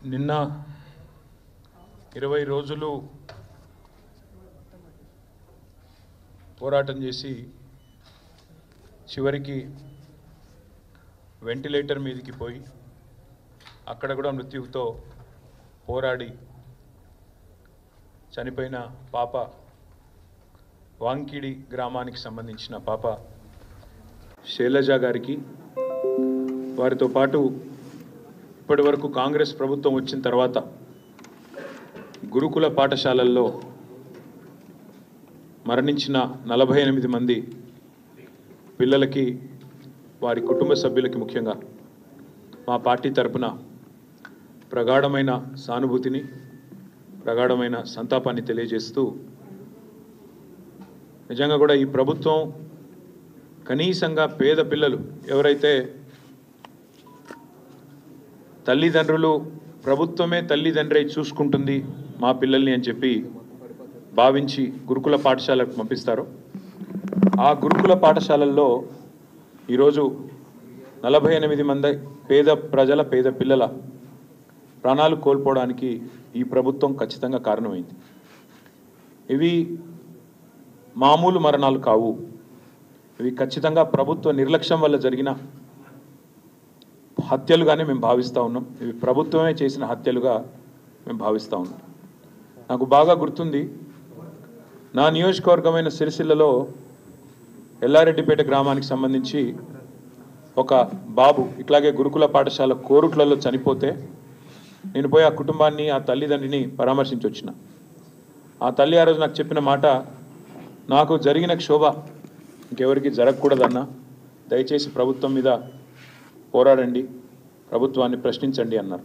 నిన్న 20 రోజులు పోరాటం చేసి చివరికి వెంటిలేటర్ మీదకి పోయి అక్కడ కూడా మృత్యువుతో పోరాడి చనిపోయిన పాప వాంకిడి గ్రామానికి సంబంధించిన పాప శైలజ గారికి వారితో పాటు ఇప్పటివరకు కాంగ్రెస్ ప్రభుత్వం వచ్చిన తర్వాత గురుకుల పాఠశాలల్లో మరణించిన 48 మంది పిల్లలకి వారి కుటుంబ సభ్యులకి ముఖ్యంగా మా పార్టీ తరపున ప్రగాఢమైన సానుభూతిని ప్రగాఢమైన సంతాపాన్ని తెలియజేస్తూ నిజంగా కూడా ఈ ప్రభుత్వం కనీసంగా పేద పిల్లలు ఎవరైతే తల్లిదండ్రులు ప్రభుత్వమే తల్లిదండ్రి చూసుకుంటుంది మా పిల్లల్ని అని చెప్పి భావించి గురుకుల పాఠశాలకు పంపిస్తారు. ఆ గురుకుల పాఠశాలల్లో ఈరోజు 48 మంది పేద పిల్లల ప్రాణాలు కోల్పోవడానికి ఈ ప్రభుత్వం ఖచ్చితంగా కారణమైంది. ఇవి మామూలు మరణాలు కావు. ఇవి ఖచ్చితంగా ప్రభుత్వ నిర్లక్ష్యం వల్ల జరిగిన హత్యలుగానే మేము భావిస్తూ ఉన్నాం. ఇవి ప్రభుత్వమే చేసిన హత్యలుగా మేము భావిస్తూ ఉన్నాం. నాకు బాగా గుర్తుంది, నా నియోజకవర్గమైన సిరిసిల్లలో ఎల్లారెడ్డిపేట గ్రామానికి సంబంధించి ఒక బాబు ఇట్లాగే గురుకుల పాఠశాల కోరుట్లలో చనిపోతే నేను పోయి ఆ కుటుంబాన్ని ఆ తల్లిదండ్రిని పరామర్శించి వచ్చిన. ఆ తల్లి ఆ రోజు నాకు చెప్పిన మాట, నాకు జరిగిన క్షోభ ఇంకెవరికి జరగకూడదన్నా, దయచేసి ప్రభుత్వం మీద పోరాడండి, ప్రభుత్వాన్ని ప్రశ్నించండి అన్నారు.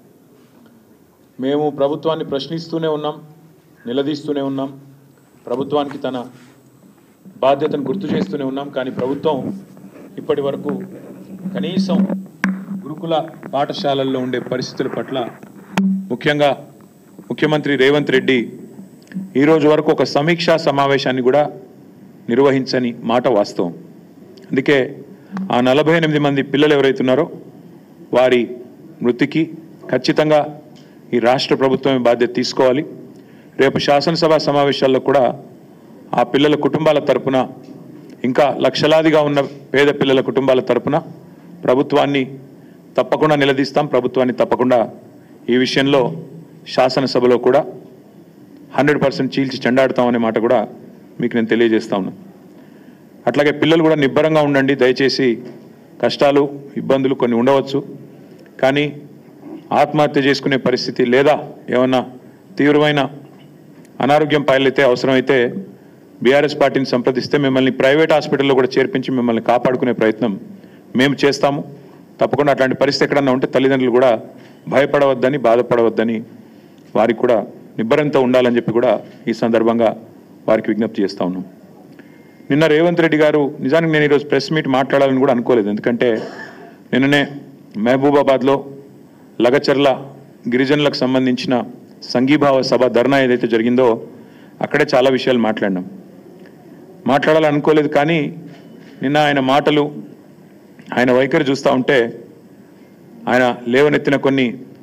మేము ప్రభుత్వాన్ని ప్రశ్నిస్తూనే ఉన్నాం, నిలదీస్తూనే ఉన్నాం, ప్రభుత్వానికి తన బాధ్యతను గుర్తు చేస్తూనే ఉన్నాం. కానీ ప్రభుత్వం ఇప్పటి వరకు కనీసం గురుకుల పాఠశాలల్లో ఉండే పరిస్థితుల పట్ల ముఖ్యంగా ముఖ్యమంత్రి రేవంత్ రెడ్డి ఈరోజు వరకు ఒక సమీక్షా సమావేశాన్ని కూడా నిర్వహించని మాట వాస్తవం. అందుకే ఆ 48 మంది పిల్లలు ఎవరైతున్నారో వారి మృతికి ఖచ్చితంగా ఈ రాష్ట్ర ప్రభుత్వమే బాధ్యత తీసుకోవాలి. రేపు శాసనసభ సమావేశాల్లో కూడా ఆ పిల్లల కుటుంబాల తరపున, ఇంకా లక్షలాదిగా ఉన్న పేద పిల్లల కుటుంబాల తరపున ప్రభుత్వాన్ని తప్పకుండా నిలదీస్తాం. ప్రభుత్వాన్ని తప్పకుండా ఈ విషయంలో శాసనసభలో కూడా 100% చీల్చి చెండాడుతామనే మాట కూడా మీకు నేను తెలియజేస్తా ఉన్నాను. అట్లాగే పిల్లలు కూడా నిబ్బరంగా ఉండండి. దయచేసి కష్టాలు ఇబ్బందులు కొన్ని ఉండవచ్చు, కానీ ఆత్మహత్య చేసుకునే పరిస్థితి లేదా ఏమన్నా తీవ్రమైన అనారోగ్యం పాలైతే అవసరమైతే బీఆర్ఎస్ పార్టీని సంప్రదిస్తే మిమ్మల్ని ప్రైవేట్ హాస్పిటల్లో కూడా చేర్పించి మిమ్మల్ని కాపాడుకునే ప్రయత్నం మేము చేస్తాము. తప్పకుండా అట్లాంటి పరిస్థితి ఎక్కడన్నా ఉంటే తల్లిదండ్రులు కూడా భయపడవద్దని, బాధపడవద్దని, వారికి కూడా నిబ్బరంతో ఉండాలని చెప్పి కూడా ఈ సందర్భంగా వారికి విజ్ఞప్తి చేస్తూ ఉన్నాం. నిన్న రేవంత్ రెడ్డి గారు, నిజానికి నేను ఈరోజు ప్రెస్ మీట్ మాట్లాడాలని కూడా అనుకోలేదు. ఎందుకంటే నిన్ననే మహబూబాబాద్లో లగచర్ల గిరిజనులకు సంబంధించిన సంఘీభావ సభ ధర్నా ఏదైతే జరిగిందో అక్కడే చాలా విషయాలు మాట్లాడాలని అనుకోలేదు. కానీ నిన్న ఆయన మాటలు, ఆయన వైఖరి చూస్తూ ఉంటే, ఆయన లేవనెత్తిన కొన్ని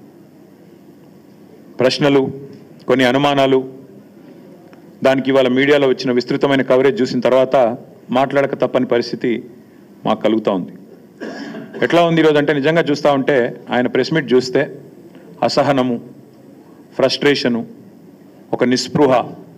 ప్రశ్నలు, కొన్ని అనుమానాలు, దానికి ఇవాళ మీడియాలో వచ్చిన విస్తృతమైన కవరేజ్ చూసిన తర్వాత మాట్లాడక తప్పని పరిస్థితి మాకు కలుగుతూ ఉంది. ఎట్లా ఉంది ఈరోజు అంటే, నిజంగా చూస్తూ ఉంటే ఆయన ప్రెస్ మీట్ చూస్తే అసహనము, ఫ్రస్ట్రేషను, ఒక నిస్పృహ,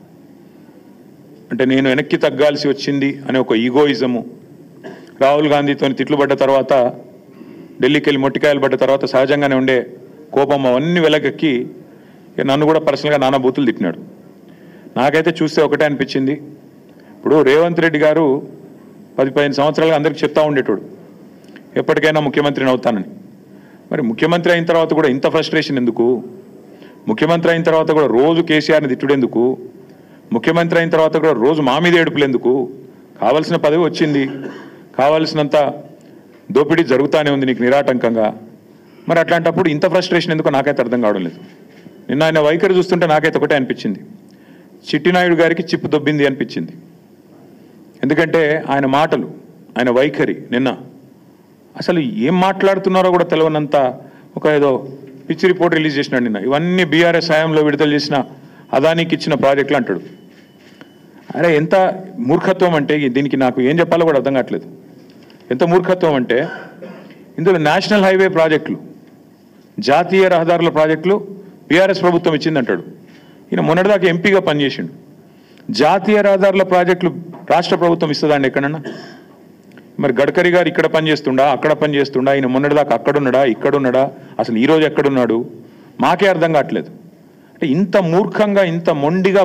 అంటే నేను వెనక్కి తగ్గాల్సి వచ్చింది అనే ఒక ఈగోయిజము, రాహుల్ గాంధీతో తిట్లుపడ్డ తర్వాత, ఢిల్లీకి వెళ్ళి మొట్టికాయలు పడ్డ తర్వాత సహజంగానే ఉండే కోపం అవన్నీ వెలగెక్కి నన్ను కూడా పర్సనల్గా నానా బూతులు తిట్టినాడు. నాకైతే చూస్తే ఒకటే అనిపించింది, ఇప్పుడు రేవంత్ రెడ్డి గారు 10-15 సంవత్సరాలుగా అందరికీ చెప్తా ఉండేటోడు ఎప్పటికైనా ముఖ్యమంత్రిని అవుతానని. మరి ముఖ్యమంత్రి అయిన తర్వాత కూడా ఇంత ఫ్రస్ట్రేషన్ ఎందుకు? ముఖ్యమంత్రి అయిన తర్వాత కూడా రోజు కేసీఆర్ని తిట్టుడెందుకు? ముఖ్యమంత్రి అయిన తర్వాత కూడా రోజు మా మీద ఏడుపులు ఎందుకు? కావాల్సిన పదవి వచ్చింది, కావాల్సినంత దోపిడీ జరుగుతూనే ఉంది నీకు నిరాటంకంగా. మరి అట్లాంటప్పుడు ఇంత ఫ్రస్ట్రేషన్ ఎందుకో నాకైతే అర్థం కావడం లేదు. నిన్న ఆయన వైఖరి చూస్తుంటే నాకైతే ఒకటే అనిపించింది, చిట్టినాయుడు గారికి చిప్పు దొబ్బింది అనిపించింది. ఎందుకంటే ఆయన మాటలు, ఆయన వైఖరి నిన్న అసలు ఏం మాట్లాడుతున్నారో కూడా తెలియనంత ఒక ఏదో పిచ్చి రిపోర్ట్ రిలీజ్ చేసినాడు నిన్న. ఇవన్నీ బీఆర్ఎస్ హయాంలో విడుదల చేసిన అదానికి ఇచ్చిన ప్రాజెక్టులు అంటాడు. అరే ఎంత మూర్ఖత్వం అంటే దీనికి నాకు ఏం చెప్పాలో కూడా అర్థం కావట్లేదు. ఎంత మూర్ఖత్వం అంటే ఇందులో నేషనల్ హైవే ప్రాజెక్టులు, జాతీయ రహదారుల ప్రాజెక్టులు బీఆర్ఎస్ ప్రభుత్వం ఇచ్చిందంటాడు. ఈయన మొన్నటిదాకా ఎంపీగా పనిచేసిండు. జాతీయ రహదారుల ప్రాజెక్టులు రాష్ట్ర ప్రభుత్వం ఇస్తుందండి ఎక్కడన్నా? మరి గడ్కరీ గారు ఇక్కడ పనిచేస్తుండా, అక్కడ పనిచేస్తుండా? ఈయన మొన్నటిదాకా అక్కడున్నాడా, ఇక్కడున్నాడా, అసలు ఈరోజు ఎక్కడున్నాడు? మాకే అర్థం కావట్లేదు. అంటే ఇంత మూర్ఖంగా, ఇంత మొండిగా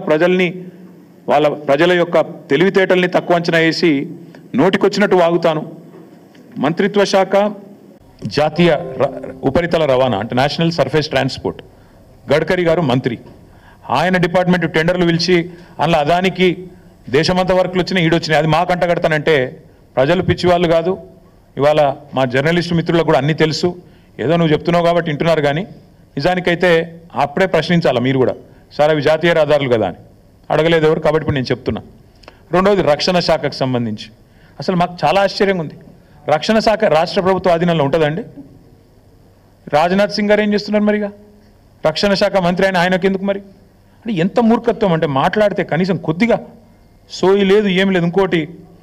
ప్రజల యొక్క తెలివితేటల్ని తక్కువ అంచనా వేసి నోటికొచ్చినట్టు వాగుతాను. మంత్రిత్వ శాఖ జాతీయ ఉపరితల రవాణా అంటే నేషనల్ సర్ఫేస్ ట్రాన్స్పోర్ట్, గడ్కరీ గారు మంత్రి. ఆయన డిపార్ట్మెంట్ టెండర్లు పిలిచి అందులో అదానికి దేశమంతా వర్కులు వచ్చినాయి, ఈడొచ్చినాయి. అది మాకు అంటగడతానంటే ప్రజలు పిచ్చివాళ్ళు కాదు. ఇవాళ మా జర్నలిస్టు మిత్రులకు కూడా అన్నీ తెలుసు. ఏదో నువ్వు చెప్తున్నావు కాబట్టి వింటున్నారు, కానీ నిజానికైతే అప్పుడే ప్రశ్నించాలా మీరు కూడా. సార్ అవి జాతీయ రహదారులు కదా అని అడగలేదు ఎవరు, కాబట్టి ఇప్పుడు నేను చెప్తున్నా. రెండవది రక్షణ శాఖకు సంబంధించి అసలు మాకు చాలా ఆశ్చర్యంగా ఉంది. రక్షణ శాఖ రాష్ట్ర ప్రభుత్వ ఆధీనంలో ఉంటుందండి. రాజ్నాథ్ సింగ్ గారు ఏం చేస్తున్నారు మరిగా? రక్షణ శాఖ మంత్రి ఆయనకు ఎందుకు మరి? అంటే ఎంత మూర్ఖత్వం అంటే మాట్లాడితే కనీసం కొద్దిగా సోయి లేదు, ఏం లేదు. ఇంకోటి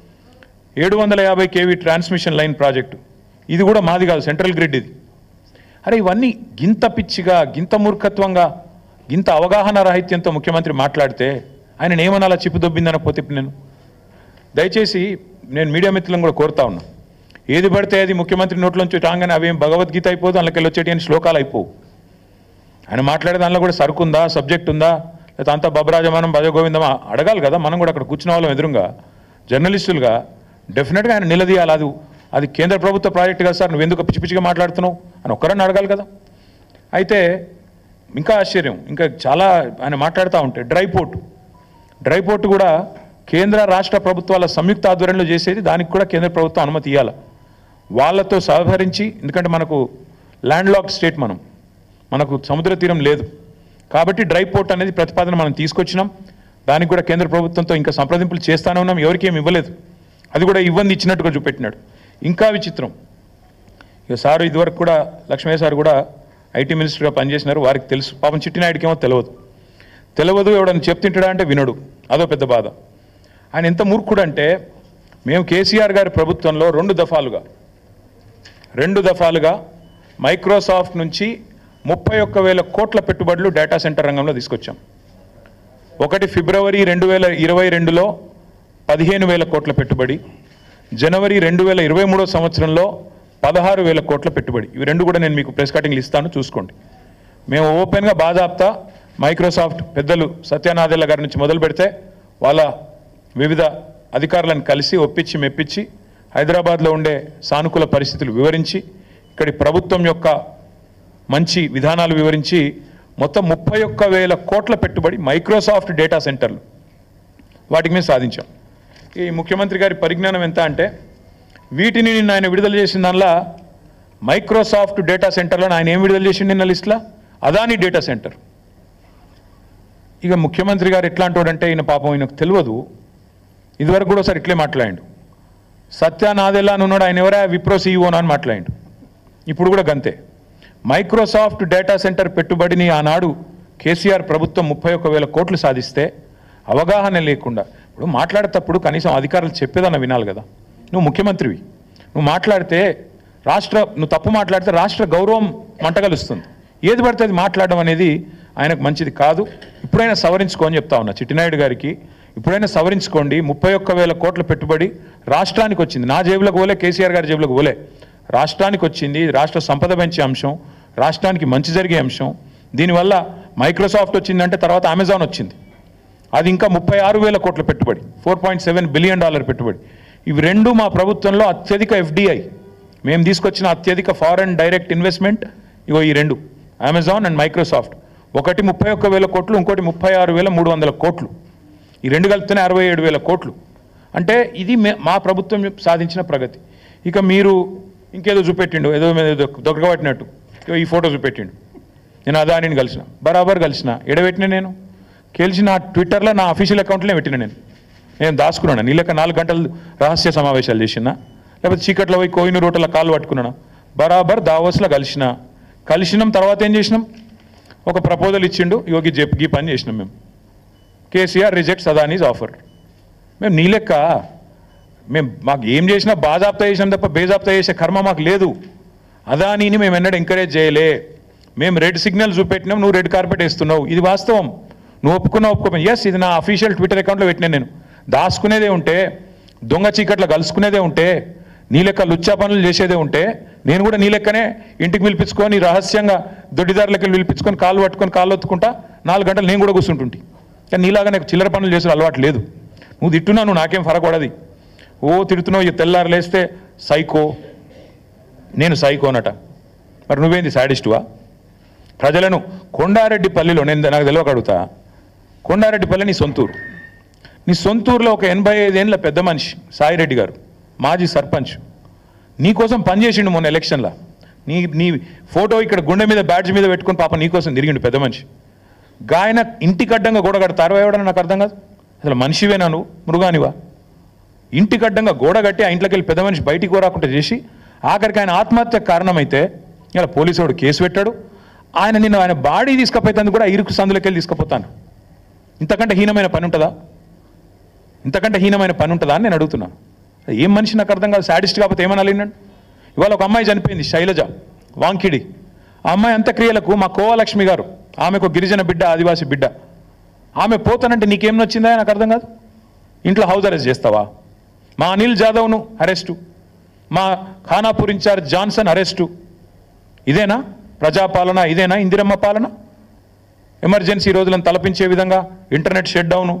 750 kV ట్రాన్స్మిషన్ లైన్ ప్రాజెక్టు, ఇది కూడా మాది కాదు, సెంట్రల్ గ్రిడ్ ఇది. అరే ఇవన్నీ గింత పిచ్చిగా, గింత మూర్ఖత్వంగా, గింత అవగాహన రాహిత్యంతో ముఖ్యమంత్రి మాట్లాడితే ఆయన ఏమనాలా? చిప్పు దొబ్బిందనకపోతే ఇప్పుడు దయచేసి నేను మీడియా మిత్రులను కూడా కోరుతా ఉన్నా, ఏది పడితే అది ముఖ్యమంత్రి నోట్లోంచి రాగానే అవేం భగవద్గీత అయిపోదు, అందులోకి వచ్చేటి అని శ్లోకాలు అయిపోవు. ఆయన మాట్లాడే దానిలో కూడా సరుకుందా, సబ్జెక్ట్ ఉందా, లేకపోతే అంతా బబరాజమానం భజగోవిందమా అడగాలి కదా. మనం కూడా అక్కడ కూర్చున్న వాళ్ళం ఎదురుగా జర్నలిస్టులుగా డెఫినెట్గా ఆయన నిలదీయాలి. అది కేంద్ర ప్రభుత్వ ప్రాజెక్టు కదా సార్, నువ్వు ఎందుకు పిచ్చి పిచ్చిగా మాట్లాడుతున్నావు అని ఒక్కరన్నా అడగాలి కదా. అయితే ఇంకా ఆశ్చర్యం, ఇంకా చాలా ఆయన మాట్లాడుతూ ఉంటే డ్రై పోర్టు కూడా కేంద్ర రాష్ట్ర ప్రభుత్వాల సంయుక్త ఆధ్వర్యంలో చేసేది, దానికి కూడా కేంద్ర ప్రభుత్వం అనుమతి ఇవ్వాలి. వాళ్ళతో సహకరించి, ఎందుకంటే మనకు ల్యాండ్ లాక్ స్టేట్, మనకు సముద్ర తీరం లేదు కాబట్టి డ్రై పోర్ట్ అనేది ప్రతిపాదన మనం తీసుకొచ్చినాం. దానికి కూడా కేంద్ర ప్రభుత్వంతో ఇంకా సంప్రదింపులు చేస్తూనే ఉన్నాం. ఎవరికి ఏమి ఇవ్వలేదు, అది కూడా ఇవ్వంది ఇచ్చినట్టుగా చూపెట్టినాడు. ఇంకా విచిత్రం, ఇక సారు ఇదివరకు కూడా లక్ష్మయ్య సార్ కూడా ఐటీ మినిస్టర్గా పనిచేసినారు, వారికి తెలుసు. పాపం చిట్టినాయుడికి ఏమో తెలియదు, ఎవడని చెప్తుంటాడా అంటే వినడు, అదో పెద్ద బాధ. ఆయన ఎంత మూర్ఖుడు అంటే, మేము కేసీఆర్ గారి ప్రభుత్వంలో రెండు దఫాలుగా మైక్రోసాఫ్ట్ నుంచి 31,000 కోట్ల పెట్టుబడులు డేటా సెంటర్ రంగంలో తీసుకొచ్చాం. ఒకటి ఫిబ్రవరి 2022లో 15,000 కోట్ల పెట్టుబడి, జనవరి 2023 సంవత్సరంలో 16,000 కోట్ల పెట్టుబడి. ఇవి రెండు కూడా నేను మీకు ప్రెస్ కటింగ్లు ఇస్తాను, చూసుకోండి. మేము ఓపెన్గా బాజాప్తా మైక్రోసాఫ్ట్ పెద్దలు సత్యనాదెల్ల గారి నుంచి మొదలు పెడితే వాళ్ళ వివిధ అధికారులను కలిసి ఒప్పించి మెప్పించి హైదరాబాద్లో ఉండే సానుకూల పరిస్థితులు వివరించి, ఇక్కడి ప్రభుత్వం యొక్క మంచి విధానాలు వివరించి మొత్తం 31,000 కోట్ల పెట్టుబడి మైక్రోసాఫ్ట్ డేటా సెంటర్లు, వాటికి మేము సాధించాం. ఈ ముఖ్యమంత్రి గారి పరిజ్ఞానం ఎంత అంటే, వీటిని నిన్న ఆయన విడుదల చేసిన దానిలో మైక్రోసాఫ్ట్ డేటా సెంటర్లో ఆయన ఏం విడుదల చేసిండు నిన్న లిస్టులో? Adani data center. ఇక ముఖ్యమంత్రి గారు ఎట్లాంటి వాడంటే, ఈయన పాపం ఈయనకు తెలియదు. ఇదివరకు కూడా ఒకసారి ఇట్లే మాట్లాడాడు. సత్యనాదెల్లా అని ఉన్నాడు, ఆయన ఎవరా విప్రో సీఈఓనా అని మాట్లాడాడు. ఇప్పుడు కూడా గంతే. మైక్రోసాఫ్ట్ డేటా సెంటర్ పెట్టుబడిని ఆనాడు కేసీఆర్ ప్రభుత్వం 31,000 కోట్లు సాధిస్తే అవగాహన లేకుండా, ఇప్పుడు మాట్లాడేటప్పుడు కనీసం అధికారులు చెప్పేదన్న వినాలి కదా. నువ్వు ముఖ్యమంత్రివి, నువ్వు మాట్లాడితే నువ్వు తప్పు మాట్లాడితే రాష్ట్ర గౌరవం మంటగలుస్తుంది. ఏది పడితే అది మాట్లాడడం అనేది ఆయనకు మంచిది కాదు. ఇప్పుడైనా సవరించుకో అని చెప్తా ఉన్నా చిట్టినాయుడు గారికి. ఇప్పుడైనా సవరించుకోండి. 31,000 కోట్ల పెట్టుబడి రాష్ట్రానికి వచ్చింది. నా జేబులకు పోలే, కేసీఆర్ గారి జేబులకు పోలే, రాష్ట్రానికి వచ్చింది. రాష్ట్ర సంపద పెంచే అంశం, రాష్ట్రానికి మంచి జరిగే అంశం. దీనివల్ల మైక్రోసాఫ్ట్ వచ్చిందంటే తర్వాత అమెజాన్ వచ్చింది, అది ఇంకా 36,000 కోట్ల పెట్టుబడి, $4.7 బిలియన్ పెట్టుబడి. ఇవి రెండు మా ప్రభుత్వంలో అత్యధిక FDI, మేము తీసుకొచ్చిన అత్యధిక ఫారెన్ డైరెక్ట్ ఇన్వెస్ట్మెంట్. ఇగో ఈ రెండు, అమెజాన్ అండ్ మైక్రోసాఫ్ట్. ఒకటి 31,000 కోట్లు, ఇంకోటి 36,300 కోట్లు. ఈ రెండు కలిపితేనే 67,000 కోట్లు. అంటే ఇది మా ప్రభుత్వం సాధించిన ప్రగతి. ఇక మీరు ఇంకేదో చూపెట్టిండు, ఏదో దొరకబట్టినట్టు ఈ ఫోటో చూపెట్టిండు. నేను అదానిని కలిసిన, బరాబర్ కలిసిన. ఎడబెట్టిన నేను కలిసి నా ట్విట్టర్లో నా అఫీషియల్ అకౌంట్లోనే పెట్టిన. నేను దాచుకున్నాను. నీళ్ళక 4 గంటలు రహస్య సమావేశాలు చేసినా, లేకపోతే చీకట్లో పోయి కోయినూరు రోడ్ల కాళ్ళు పట్టుకున్నాను. బరాబర్ దావోస్లో కలిసిన, కలిసినాం. తర్వాత ఏం చేసినాం? ఒక ప్రపోజల్ ఇచ్చిండు, యోగి గీ పని చేసినాం మేము. KCR rejects Adani's offer. మేము నీ లెక్క మేము మాకు ఏం చేసినా బాజాప్తా చేసినాం తప్ప బేజాప్తా చేసే కర్మ మాకు లేదు. అదానీని మేము ఎన్నడూ ఎంకరేజ్ చేయలే. మేము రెడ్ సిగ్నల్ చూపెట్టినాం, నువ్వు రెడ్ కార్పెట్ వేస్తున్నావు. ఇది వాస్తవం. నువ్వు ఒప్పుకోపోయి ఎస్, ఇది నా అఫీషియల్ ట్విట్టర్ అకౌంట్లో పెట్టినాను. నేను దాచుకునేదే ఉంటే, దొంగ చీకట్లో కలుసుకునేదే ఉంటే, నీ లెక్క లుచ్చా పనులు చేసేదే ఉంటే, నేను కూడా నీ లెక్కనే ఇంటికి పిలిపించుకొని రహస్యంగా దొడ్డిదారులకి పిలిపించుకొని కాళ్ళు పట్టుకొని కాళ్ళు ఒత్తుకుంటా 4 గంటలు నేను కూడా కూర్చుంటుంటి. కానీ నీలాగా నాకు చిల్లర పనులు చేసిన అలవాటు లేదు. నువ్వు తిట్టున్నా, నువ్వు నాకేం ఫరక పడది. ఓ తిడుతున్నావు, ఈ తెల్లారు లేస్తే సైకో, నేను సైకో అనట. మరి నువ్వేంది సాడిస్టువా? ప్రజలను కొండారెడ్డిపల్లిలో నేను నాకు తెలియక అడుగుతా, కొండారెడ్డిపల్లి నీ సొంతూరు. నీ సొంతూరులో ఒక 85 ఏళ్ళ పెద్ద మనిషి సాయిరెడ్డి గారు, మాజీ సర్పంచ్, నీకోసం పనిచేసిండు మొన్న ఎలక్షన్లో. నీ ఫోటో ఇక్కడ గుండె మీద బ్యాడ్జ్ మీద పెట్టుకొని పాప నీకోసం తిరిగిండు పెద్ద మనిషి. గాయన ఇంటికి అడ్డంగా గోడ కడతారు ఎవడని నాకు అర్థం కాదు. అసలు మనిషివేనా నువ్వు, మృగానివా? ఇంటికి అడ్డంగా గోడ కట్టి ఆ ఇంట్లోకి వెళ్ళి పెద్ద మనిషి బయటికి రాకుండా చేసి ఆఖరికి ఆయన ఆత్మహత్యకు కారణమైతే ఇలా పోలీసు వాడు కేసు పెట్టాడు. ఆయన బాడీ తీసుకుపోయేందుకు కూడా ఇరుకు సందులోకి వెళ్ళి తీసుకుపోతాను. ఇంతకంటే హీనమైన పని ఉంటుందా? ఇంతకంటే హీనమైన పని ఉంటుందా అని నేను అడుగుతున్నా. ఏం మనిషి నాకు అర్థం కాదు. సాడిస్ట్ కాకపోతే ఏమనాలి నేను? ఇవాళ ఒక అమ్మాయి చనిపోయింది, శైలజ వాంకిడి. ఆ అమ్మాయి అంత్యక్రియలకు మా కోవలక్ష్మి గారు, ఆమెకు గిరిజన బిడ్డ, ఆదివాసీ బిడ్డ, ఆమె పోతానంటే నీకేం నచ్చిందా నాకు అర్థం కాదు. ఇంట్లో హౌస్ అరెస్ట్ చేస్తావా? మా అనిల్ జాదవ్ను అరెస్టు, మా ఖానాపూర్ ఇన్ఛార్జ్ జాన్సన్ అరెస్టు. ఇదేనా ప్రజాపాలన? ఇదేనా ఇందిరమ్మ పాలన? ఎమర్జెన్సీ రోజులను తలపించే విధంగా ఇంటర్నెట్ షట్ డౌను,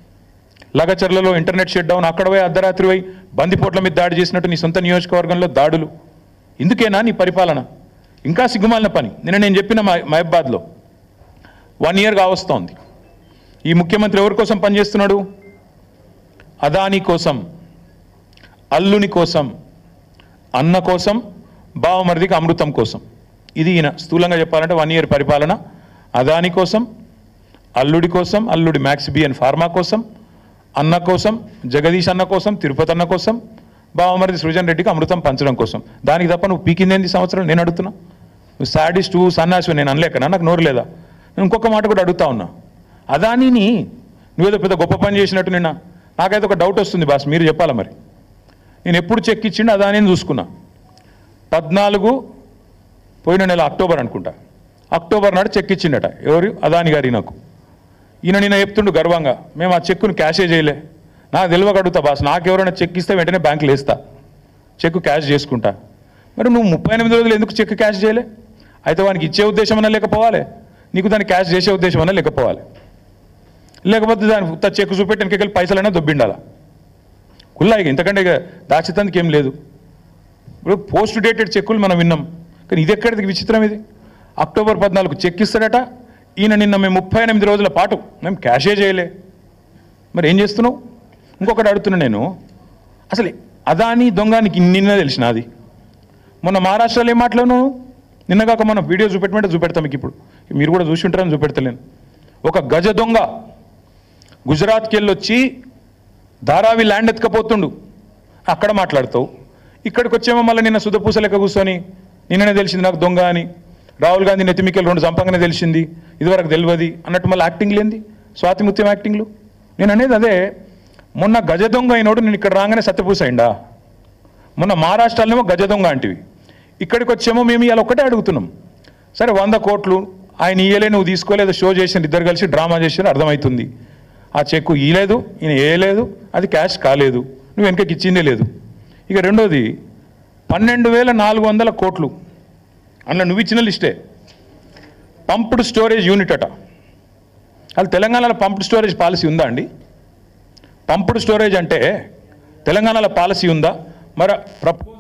లగచర్లలో ఇంటర్నెట్ షట్ డౌన్, అక్కడ పోయి అర్ధరాత్రి పోయి బందిపోట్ల మీద దాడి చేసినట్టు నీ సొంత నియోజకవర్గంలో దాడులు. ఇందుకేనా నీ పరిపాలన? ఇంకా సిగ్గుమాలిన పని. నేను చెప్పిన మహబాద్లో 1 year కావస్తోంది. ఈ ముఖ్యమంత్రి ఎవరి కోసం పనిచేస్తున్నాడు? అదానీ కోసం, అల్లుని కోసం, అన్న కోసం, బావమరిదికి అమృతం కోసం. ఇది ఈయన స్థూలంగా చెప్పాలంటే 1 year పరిపాలన. అదానీ కోసం, అల్లుడి కోసం, అల్లుడి మ్యాక్స్ బిఎన్ ఫార్మా కోసం, అన్న కోసం, జగదీష్ అన్న కోసం, తిరుపతి అన్న కోసం, బావమరిది సృజన్ రెడ్డికి అమృతం పంచడం కోసం. దానికి తప్ప నువ్వు పీకిందేంది సంవత్సరం? నేను అడుగుతున్నా. నువ్వు సాడిస్టు, సన్నాసి నేను అనలేకనా? నాకు నోరు లేదా? నేను ఇంకొక మాట కూడా అడుగుతా ఉన్నా. అదానీని నువ్వేదో పెద్ద గొప్ప పని చేసినట్టు నాకైతే ఒక డౌట్ వస్తుంది బాస్, మీరు చెప్పాలా మరి. నేను ఎప్పుడు చెక్ ఇచ్చిండు అదానీని చూసుకున్నా. 14 పోయిన నెల అక్టోబర్ అనుకుంటా, అక్టోబర్ నాడు చెక్ ఇచ్చిండట. ఎవరు? అదానీ గారి. నాకు ఈయన నిన్న చెప్తుండు గర్వంగా, మేము ఆ చెక్కును క్యాషే చేయలే. నాకు తెలియక అడుగుతా బాస్, నాకు ఎవరైనా చెక్ ఇస్తే వెంటనే బ్యాంకులో వేస్తా, చెక్ క్యాష్ చేసుకుంటా. మరి నువ్వు 38 రోజులు ఎందుకు చెక్ క్యాష్ చేయలే? అయితే వానికి ఇచ్చే ఉద్దేశం అన్నా లేకపోవాలి, నీకు దాన్ని క్యాష్ చేసే ఉద్దేశం అన్నా లేకపోవాలి. లేకపోతే దాని చెక్ చూపెట్టి వెనకెళ్ళి పైసలైనా దొబ్బిండాలా కుల్లాయిగా. ఇంతకంటే ఇక దాచితందుకు ఏం లేదు. ఇప్పుడు పోస్ట్ డేటెడ్ చెక్కులు మనం విన్నాం, కానీ ఇది ఎక్కడిది విచిత్రం ఇది. అక్టోబర్ 14 చెక్ ఇస్తాడట, ఈయన నిన్న మేము 38 రోజుల పాటు మేము క్యాషే చేయలే. మరి ఏం చేస్తున్నావు? ఇంకొకటి అడుగుతున్నా నేను, అసలు అదానీ దొంగనికి నిన్న తెలిసిన అది మొన్న మహారాష్ట్రలో ఏం మాట్లాడినావు? నిన్నగాక మనం వీడియో చూపెట్టమంటే చూపెడతాం మీకు. ఇప్పుడు మీరు కూడా చూసి ఉంటారని చూపెడతలేను. ఒక గజ దొంగ గుజరాత్కి వెళ్ళి వచ్చి ధారావి ల్యాండ్ ఎత్తుకపోతుండు, అక్కడ మాట్లాడతావు. ఇక్కడికి వచ్చేమో మళ్ళీ నిన్న సుధపూస లెక్క కూర్చొని నిన్ననే తెలిసింది నాకు దొంగ అని, రాహుల్ గాంధీ నెత్తిమికెళ్ళి 2 చంపంగానే తెలిసింది, ఇదివరకు తెలియదు అన్నట్టు మళ్ళీ యాక్టింగ్ లేంది, స్వాతిముత్యం యాక్టింగ్లు. నేను అనేది అదే, మొన్న గజ దొంగ అయినోడు నేను ఇక్కడ రాగానే సత్యపూస అయిందా? మొన్న మహారాష్ట్రలోనేమో గజ దొంగ అంటివి, ఇక్కడికి వచ్చేమో మేము ఇవాళ ఒక్కటే అడుగుతున్నాం. సరే 100 కోట్లు ఆయన ఇయ్యలే, నువ్వు తీసుకోలేదు, షో చేసిన ఇద్దరు కలిసి డ్రామా చేసిన అర్థమవుతుంది. ఆ చెక్కు ఇయ్యలేదు, ఈయన వేయలేదు, అది క్యాష్ కాలేదు, నువ్వు వెనకకి ఇచ్చిందే లేదు. ఇక రెండోది 12,400 కోట్లు అందులో నువ్వు ఇచ్చిన లిస్టే. పంప్డ్ స్టోరేజ్ యూనిట్ అట. అది తెలంగాణలో పంప్డ్ స్టోరేజ్ పాలసీ ఉందా అండి? పంప్డ్ స్టోరేజ్ అంటే తెలంగాణలో పాలసీ ఉందా? మరి ప్రపోజల్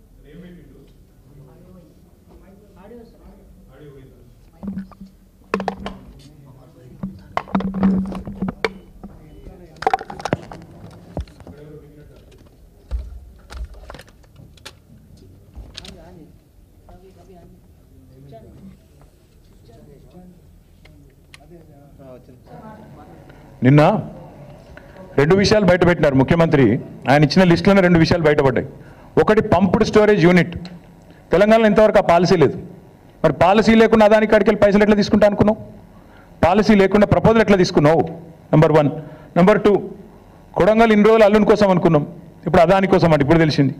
నిన్న 2 విషయాలు బయటపెట్టినారు ముఖ్యమంత్రి. ఆయన ఇచ్చిన లిస్టులోనే 2 విషయాలు బయటపడ్డాయి. ఒకటి పంప్డ్ స్టోరేజ్ యూనిట్. తెలంగాణలో ఇంతవరకు ఆ పాలసీ లేదు. మరి పాలసీ లేకుండా అదాని కాడికి వెళ్ళి పైసలు ఎట్లా తీసుకుంటా అనుకున్నావు? పాలసీ లేకుండా ప్రపోజల్ ఎట్లా తీసుకున్నావు? నెంబర్ 1. నెంబర్ 2, కొడంగల్ ఇన్ని రోజులు అల్లుని కోసం అనుకున్నాం, ఇప్పుడు అదాని కోసం అంటే ఇప్పుడు తెలిసింది.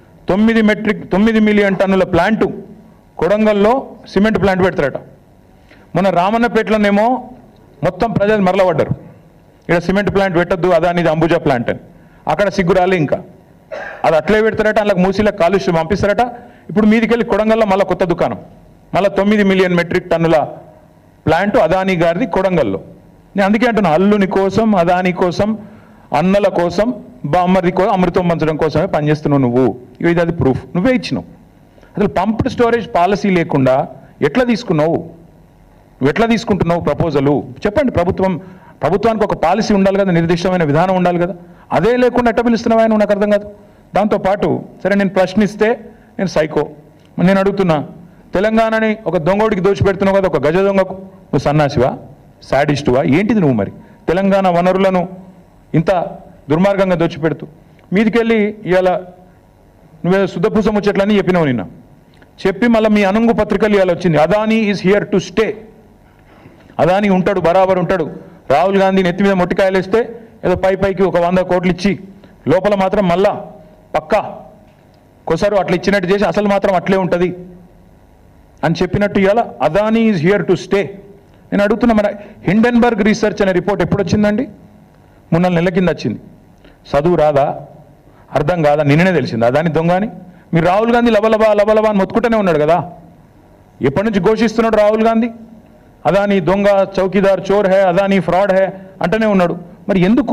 9 మిలియన్ టన్నుల ప్లాంటు కొడంగల్లో సిమెంట్ ప్లాంట్ పెడతారట. మొన్న రామన్నపేటలోనేమో మొత్తం ప్రజలు మరలబడ్డారు, ఇక్కడ సిమెంట్ ప్లాంట్ పెట్టద్దు అదానిది అంబుజా ప్లాంట్ అని. అక్కడ సిగ్గురాలి ఇంకా అది అట్లే పెడతారట, అందులో మూసీలకు కాలుష్యం పంపిస్తారట. ఇప్పుడు మీదికెళ్ళి కొడంగల్లో మళ్ళీ కొత్త దుకాణం, మళ్ళీ 9 మిలియన్ మెట్రిక్ టన్నుల ప్లాంట్ అదాని గారిది కొడంగల్లో. నేను అందుకే అంటున్నా, అల్లుని కోసం అదాని కోసం అన్నల కోసం బామ్మది కోసం అమృతం పంచడం కోసమే పనిచేస్తున్నావు నువ్వు. ఇది అది ప్రూఫ్ నువ్వే ఇచ్చినావు. అసలు పంప్డ్ స్టోరేజ్ పాలసీ లేకుండా ఎట్లా తీసుకున్నావు? నువ్వు ఎట్లా తీసుకుంటున్నావు ప్రపోజలు? చెప్పండి. ప్రభుత్వానికి ఒక పాలసీ ఉండాలి కదా, నిర్దిష్టమైన విధానం ఉండాలి కదా. అదే లేకుండా ఎట్లా పిలుస్తున్నావా నువ్వు? నాకు అర్థం కాదు. దాంతోపాటు సరే నేను ప్రశ్నిస్తే నేను సైకో, నేను అడుగుతున్నా, తెలంగాణని ఒక దొంగోడికి దోచిపెడుతున్నావు కదా, ఒక గజ దొంగకు నువ్వు సన్నాసివా, శాడిస్టువా, ఏంటిది నువ్వు? మరి తెలంగాణ వనరులను ఇంత దుర్మార్గంగా దోచిపెడుతూ మీదికెళ్ళి ఇవాళ నువ్వేదో శుద్ధపూసం వచ్చేట్లని చెప్పినావు. నిన్న చెప్పి మళ్ళీ మీ అనుంగు పత్రికలు ఇవాళ వచ్చింది, Adani is here to stay. Adani ఉంటాడు, బరాబర్ ఉంటాడు. రాహుల్ గాంధీ నెత్తి మీద మొట్టికాయలు వేస్తే ఏదో పైకి ఒక 100 కోట్లు ఇచ్చి లోపల మాత్రం మళ్ళా పక్కా కొసరు అట్లా ఇచ్చినట్టు చేసి అసలు మాత్రం అట్లే ఉంటుంది అని చెప్పినట్టు ఇవాళ Adani is here to stay. నేను అడుగుతున్నా, మన హిండెన్బర్గ్ రీసెర్చ్ అనే రిపోర్ట్ ఎప్పుడు వచ్చిందండి? 3 నెలల కింద వచ్చింది. చదువు రాదా, అర్థం కాదా? నిన్ననే తెలిసింది అదాని దొంగ అని. మీరు రాహుల్ గాంధీ లబలబా అని మొత్తుకుంటూనే ఉన్నాడు కదా. ఎప్పటి నుంచి ఘోషిస్తున్నాడు రాహుల్ గాంధీ? అదాని దొంగ, చౌకీదార్, చోర్ హే, అదాని ఫ్రాడ్ హే అంటూనే ఉన్నాడు. మరి ఎందుకు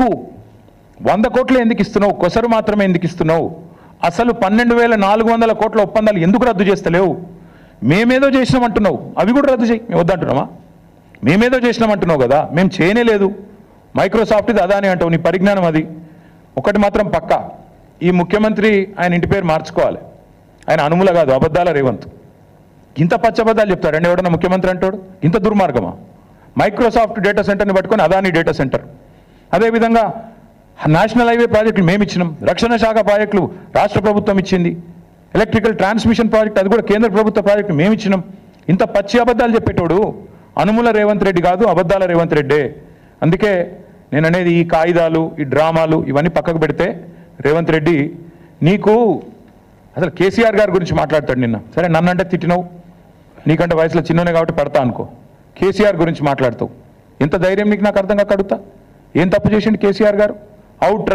100 కోట్లు ఎందుకు ఇస్తున్నావు? కొసరు మాత్రమే ఎందుకు ఇస్తున్నావు? అసలు 12,400 కోట్ల ఒప్పందాలు ఎందుకు రద్దు చేస్తలేవు? మేమేదో చేసినామంటున్నావు, అవి కూడా రద్దు చేయి. మేము వద్దంటున్నామా? మేమేదో చేసినామంటున్నావు కదా, మేము చేయనే లేదు. మైక్రోసాఫ్ట్ ఇది అదాని అంటావు, నీ పరిజ్ఞానం అది. ఒకటి మాత్రం పక్క, ఈ ముఖ్యమంత్రి ఆయన ఇంటి పేరు మార్చుకోవాలి. ఆయన అనుముల కాదు, అబద్ధాల రేవంత్. ఇంత పచ్చబద్దాలు చెప్తాడండి ఎవడన్నా ముఖ్యమంత్రి అంటాడు? ఇంత దుర్మార్గమా? మైక్రోసాఫ్ట్ డేటా సెంటర్ని పట్టుకొని అదాని డేటా సెంటర్. అదేవిధంగా నేషనల్ హైవే ప్రాజెక్టులు మేము ఇచ్చినాం, రక్షణ శాఖ ప్రాజెక్టులు రాష్ట్ర ప్రభుత్వం ఇచ్చింది, ఎలక్ట్రికల్ ట్రాన్స్మిషన్ ప్రాజెక్ట్ అది కూడా కేంద్ర ప్రభుత్వ ప్రాజెక్టు మేము ఇచ్చినాం. ఇంత పచ్చి అబద్ధాలు చెప్పేటోడు అనుముల రేవంత్ రెడ్డి కాదు, అబద్ధాల రేవంత్ రెడ్డే. అందుకే నేను అనేది, ఈ కాయిదాలు, ఈ డ్రామాలు ఇవన్నీ పక్కకు పెడితే రేవంత్ రెడ్డి నీకు అసలు కేసీఆర్ గారి గురించి మాట్లాడతాడు. నిన్న సరే నన్నంటే తిట్టినావు, నీకంటే వయసులో చిన్ననే కాబట్టి పడతా అనుకో. కేసీఆర్ గురించి మాట్లాడతావు, ఎంత ధైర్యం నీకు? నాకు అర్థం కాక అడుగుతా, ఏం తప్పు చేసిండు కేసీఆర్ గారు? అవుట్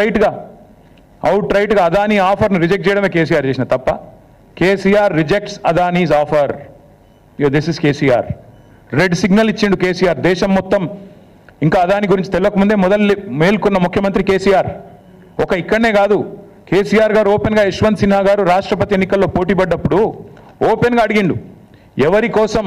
రైట్గా అదానీ ఆఫర్ను రిజెక్ట్ చేయడమే కేసీఆర్ చేసిన తప్ప. KCR rejects Adani's offer. This is KCR. Red signal ఇచ్చిండు కేసీఆర్. దేశం మొత్తం ఇంకా అదాని గురించి తెలియకముందే మేల్కొన్న ముఖ్యమంత్రి కేసీఆర్. ఇక్కడనే కాదు, కేసీఆర్ గారు ఓపెన్గా యశ్వంత్ సిన్హా గారు రాష్ట్రపతి ఎన్నికల్లో పోటీ పడ్డప్పుడు ఓపెన్గా అడిగిండు, ఎవరి కోసం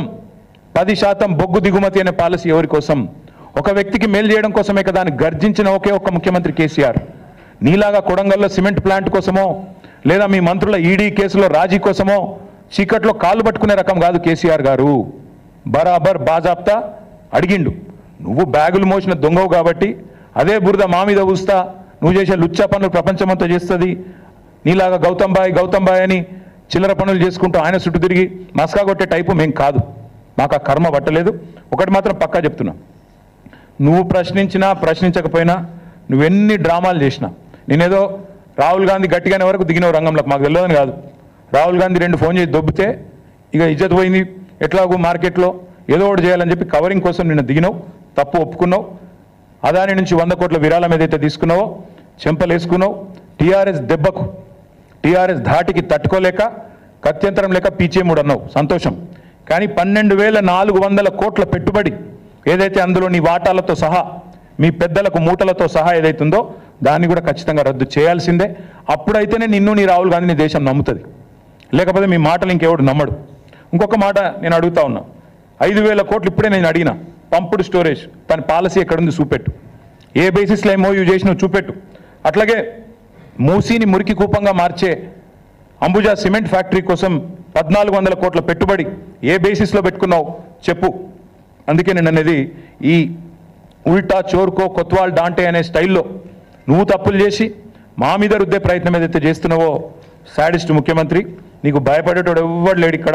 10% బొగ్గు దిగుమతి అనే పాలసీ ఎవరి కోసం? ఒక వ్యక్తికి మేలు చేయడం కోసమే కదా అని గర్జించిన ఒకే ఒక్క ముఖ్యమంత్రి కేసీఆర్. నీలాగా కొడంగల్లో సిమెంట్ ప్లాంట్ కోసమో లేదా మీ మంత్రుల ఈడీ కేసులో రాజీ కోసమో చీకట్లో కాళ్ళు పట్టుకునే రకం కాదు కేసీఆర్ గారు. బరాబర్ బాజాప్తా అడిగిండు. నువ్వు బ్యాగులు మోసిన దొంగవు కాబట్టి అదే బురద మా మీద ఊస్తా, నువ్వు చేసే లుచ్చా పనులు ప్రపంచమంతా చేస్తుంది. నీలాగా గౌతమ్ బాయ్ అని చిల్లర పనులు చేసుకుంటూ ఆయన చుట్టూ తిరిగి మస్కా కొట్టే టైపు మేం కాదు, మాకు ఆ కర్మ పట్టలేదు. ఒకటి మాత్రం పక్కా చెప్తున్నా, నువ్వు ప్రశ్నించకపోయినా నువ్వెన్ని డ్రామాలు చేసినా, నేనేదో రాహుల్ గాంధీ గట్టిగానే వరకు దిగినవు రంగంలోకి, మాకు తెలియదని కాదు. రాహుల్ గాంధీ 2 ఫోన్ చేసి దొబ్బితే ఇక ఇజ్జత్ పోయింది, ఎట్లాగో మార్కెట్లో ఏదో ఒకటి చేయాలని చెప్పి కవరింగ్ కోసం నిన్న దిగినావు, తప్పు ఒప్పుకున్నావు. అదాని నుంచి 100 కోట్ల విరాళం ఏదైతే తీసుకున్నావో చెంపలేసుకున్నావు. టీఆర్ఎస్ దెబ్బకు, టీఆర్ఎస్ ధాటికి తట్టుకోలేక కత్యంతరం లేక పీచేముడు అన్నావు, సంతోషం. కానీ 12,400 కోట్ల పెట్టుబడి ఏదైతే అందులో నీ వాటాలతో సహా మీ పెద్దలకు మూటలతో సహా ఏదైతుందో దాన్ని కూడా ఖచ్చితంగా రద్దు చేయాల్సిందే. అప్పుడైతేనే నిన్ను నీ రాహుల్ గాంధీని దేశం నమ్ముతుంది, లేకపోతే మీ మాటలు ఇంకెవడు నమ్మడు. ఇంకొక మాట నేను అడుగుతా ఉన్నా, 5,000 కోట్లు ఇప్పుడే నేను అడిగిన, పంపుడు స్టోరేజ్ తన పాలసీ ఎక్కడుంది చూపెట్టు, ఏ బేసిస్లో MOU చేసినావు చూపెట్టు. అట్లాగే మూసీని మురికి కూపంగా మార్చే అంబుజా సిమెంట్ ఫ్యాక్టరీ కోసం 1,400 కోట్ల పెట్టుబడి ఏ బేసిస్లో పెట్టుకున్నావు చెప్పు. అందుకే నేను అనేది, ఈ ఉల్టా చోర్కో కొత్వాల్ డాంటే అనే స్టైల్లో నువ్వు తప్పులు చేసి మా మీద రుద్దే ప్రయత్నం ఏదైతే చేస్తున్నావో, సాడిస్ట్ ముఖ్యమంత్రి, నీకు భయపడేటోడు ఎవ్వడు లేడు ఇక్కడ.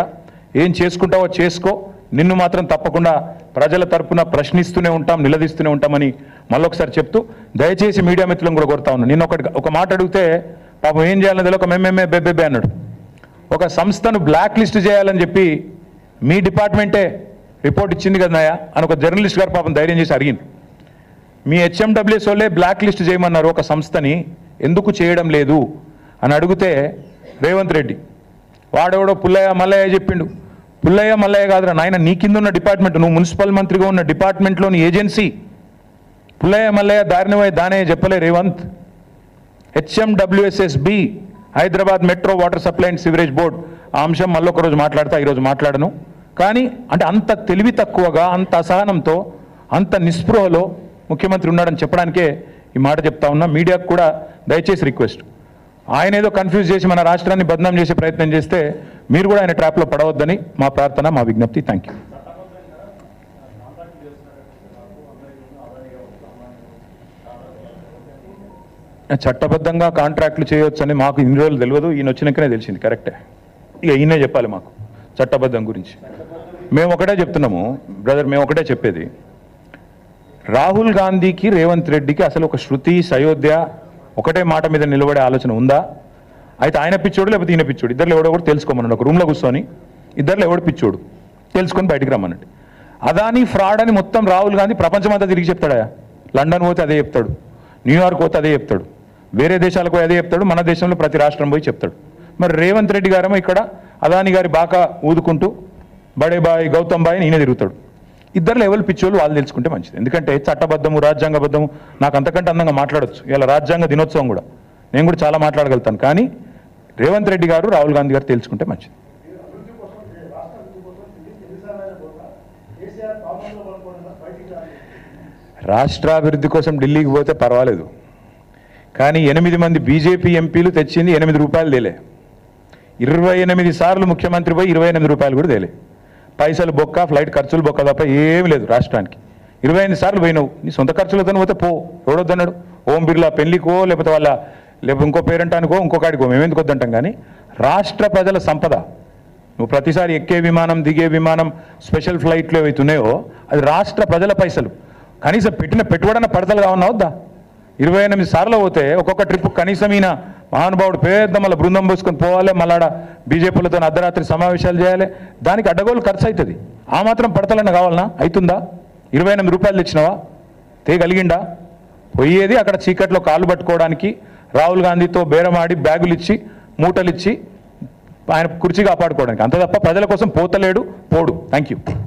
ఏం చేసుకుంటావో చేసుకో, నిన్ను మాత్రం తప్పకుండా ప్రజల తరపున ప్రశ్నిస్తూనే ఉంటాం, నిలదీస్తూనే ఉంటామని మళ్ళొకసారి చెప్తూ దయచేసి మీడియా మిత్రులను కూడా కోరుతా ఉన్నాను. నిన్న ఒక మాట అడిగితే పాపం ఏం చేయాలని తెలియక మేమేమే బెబ్బెబ్బే అన్నాడు. ఒక సంస్థను బ్లాక్ లిస్ట్ చేయాలని చెప్పి మీ డిపార్ట్మెంటే రిపోర్ట్ ఇచ్చింది కదా నాయా అని ఒక జర్నలిస్ట్ గారు పాపం ధైర్యం చేసి అడిగింది. మీ హెచ్ఎండబ్ల్యూఎస్ వాళ్ళే బ్లాక్ లిస్ట్ చేయమన్నారు ఒక సంస్థని, ఎందుకు చేయడం లేదు అని అడిగితే రేవంత్ రెడ్డి వాడెవడో పుల్లయ్య మల్లయ్య చెప్పిండు. పుల్లయ్య మల్లయ్య కాదురా నాయన, నీ కింద ఉన్న డిపార్ట్మెంట్, నువ్వు మున్సిపల్ మంత్రిగా ఉన్న డిపార్ట్మెంట్లోని ఏజెన్సీ. పుల్లయ్య మల్లయ్య దారిని పోయి దానే చెప్పలే Revanth. HMWSSB Hyderabad metro water supply and sewerage board ఆ అంశం మళ్ళొక రోజు మాట్లాడతా, ఈరోజు మాట్లాడను. కానీ అంటే అంత తెలివి తక్కువగా, అంత అసహనంతో, అంత నిస్పృహలో ముఖ్యమంత్రి ఉన్నాడని చెప్పడానికే ఈ మాట చెప్తా ఉన్నా. మీడియాకు కూడా దయచేసి రిక్వెస్ట్, ఆయన ఏదో కన్ఫ్యూజ్ చేసి మన రాష్ట్రాన్ని బదనాం చేసే ప్రయత్నం చేస్తే మీరు కూడా ఆయన ట్రాప్లో పడవద్దని మా ప్రార్థన, మా విజ్ఞప్తి. Thank you. చట్టబద్ధంగా కాంట్రాక్టులు చేయవచ్చని మాకు ఇన్ని రోజులు తెలియదు, ఈయన వచ్చినాకనే తెలిసింది. కరెక్టే, ఇక ఈయనే చెప్పాలి మాకు చట్టబద్ధం గురించి. మేము ఒకటే చెప్తున్నాము బ్రదర్, మేము ఒకటే చెప్పేది, రాహుల్ గాంధీకి రేవంత్ రెడ్డికి అసలు ఒక శృతి సయోధ్య ఒకటే మాట మీద నిలబడే ఆలోచన ఉందా? అయితే ఆయన పిచ్చోడు లేకపోతే ఈయన పిచ్చోడు, ఇద్దరు ఎవడో కూడా తెలుసుకోమన్నాడు. ఒక రూమ్లో కూర్చొని ఇద్దరు ఎవడు పిచ్చోడు తెలుసుకొని బయటికి రమ్మన్నట్టు. అదాని ఫ్రాడ్ అని మొత్తం రాహుల్ గాంధీ ప్రపంచమంతా తిరిగి చెప్తాడా? లండన్ పోతే అదే చెప్తాడు, న్యూయార్క్ పోతే అదే చెప్తాడు, వేరే దేశాలకు పోయి అదే చెప్తాడు, మన దేశంలో ప్రతి రాష్ట్రం పోయి చెప్తాడు. మరి రేవంత్ రెడ్డి గారేమో ఇక్కడ అదాని గారి బాకా ఊదుకుంటూ బడే బాయ్ గౌతమ్ బాయ్ ఈయన తిరుగుతాడు. ఇద్దరు ఎవరు పిచ్చోళ్ళు వాళ్ళు తెలుసుకుంటే మంచిది. ఎందుకంటే చట్టబద్ధము రాజ్యాంగబద్ధము నాకు అంతకంటే అందంగా మాట్లాడొచ్చు. ఇలా రాజ్యాంగ దినోత్సవం కూడా నేను కూడా చాలా మాట్లాడగలుగుతాను. కానీ రేవంత్ రెడ్డి గారు రాహుల్ గాంధీ గారు తెలుసుకుంటే మంచిది. రాష్ట్రాభివృద్ధి కోసం ఢిల్లీకి పోతే పర్వాలేదు, కానీ 8 మంది బీజేపీ ఎంపీలు తెచ్చింది 8 రూపాయలు తేలే. 28 సార్లు ముఖ్యమంత్రి పోయి 28 రూపాయలు కూడా తేలే. పైసలు బొక్క, ఫ్లైట్ ఖర్చులు బొక్క తప్ప ఏమి లేదు రాష్ట్రానికి. 28 సార్లు పోయినావు, నీ సొంత ఖర్చులతో పోతే పో, ఎవడొద్దన్నాడు? ఓం బిర్లా పెళ్లికో లేకపోతే లేకపోతే ఇంకో పేరెంటానికో ఇంకొకటికో మేమెందుకు వద్దంటాం. కానీ రాష్ట్ర ప్రజల సంపద, నువ్వు ప్రతిసారి ఎక్కే విమానం, దిగే విమానం, స్పెషల్ ఫ్లైట్లు ఏవైతున్నాయో అది రాష్ట్ర ప్రజల పైసలు. కనీసం పెట్టిన పెట్టుబడన పడతలు కావన్నా వద్దా? 28 సార్లు పోతే ఒక్కొక్క ట్రిప్ కనీసం ఈయన మహానుభావుడు పెద్ద మళ్ళీ బృందం పోసుకొని పోవాలి, మళ్ళాడ బీజేపీలతో అర్ధరాత్రి సమావేశాలు చేయాలి, దానికి అడ్డగోలు ఖర్చు అవుతుంది. ఆ మాత్రం పడతలన్న కావాలన్నా? అవుతుందా? 28 రూపాయలు తెచ్చినావా? తేగలిగిండా? పోయేది అక్కడ చీకట్లో కాళ్ళు పట్టుకోవడానికి, రాహుల్ గాంధీతో బేరమాడి బ్యాగులు ఇచ్చి మూటలు ఇచ్చి ఆయన కుర్చీ కాపాడుకోవడానికి, అంత తప్ప ప్రజల కోసం పోతలేడు, పోడు. Thank you.